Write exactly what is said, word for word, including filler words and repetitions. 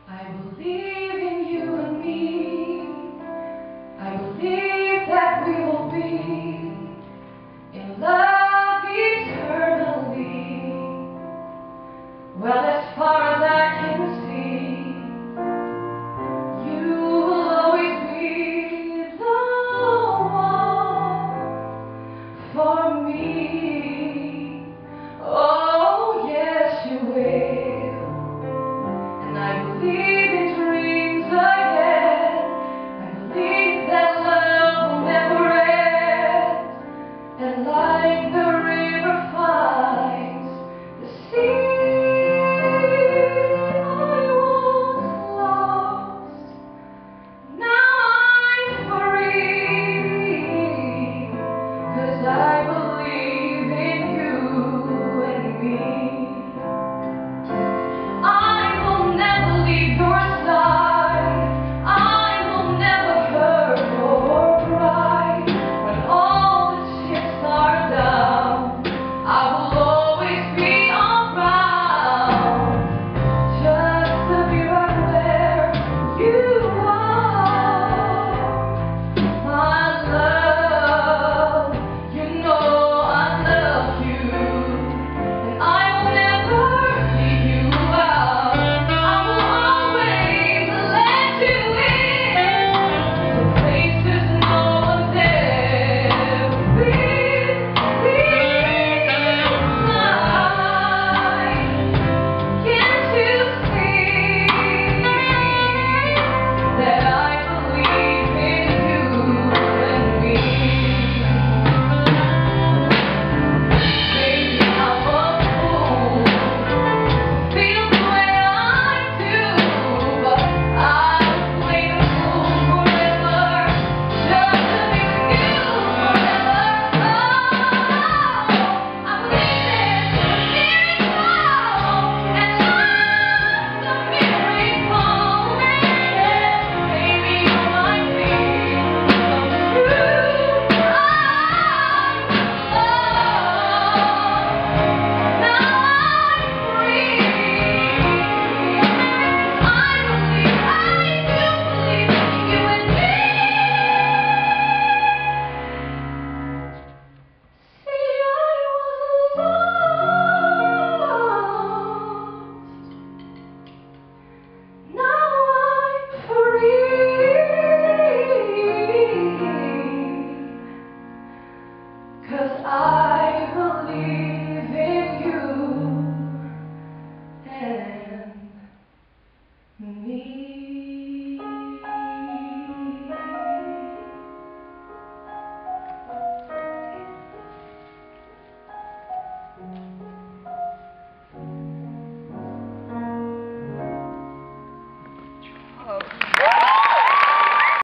I believe in you and me. I believe that we will be in love eternally. Well, as far as I can see, you will always be the one for me. Oh, yes, you will. And I believe in dreams again. I believe that love will never end. And like the river finds the sea, I was lost. Now I'm free, 'cause I believe in you and me. I will never leave your side. I will never hurt or cry. When all the chips are down, I will always be around, just to be right where you are. My love, you know I love you, and I will never leave you out. I will always let you in to places no one's ever been. Please fly. Can't you see that I believe in you and me? Maybe I'm a fool to feel the way I do, but I would play the fool forever, just to be with you forever. Oh, I believe in a miracle, and love's a miracle. Yeah, maybe you might be some true. I'm love. Now I'm free. I believe, I do believe in you and me. See, I was lost. Now I'm free, 'cause I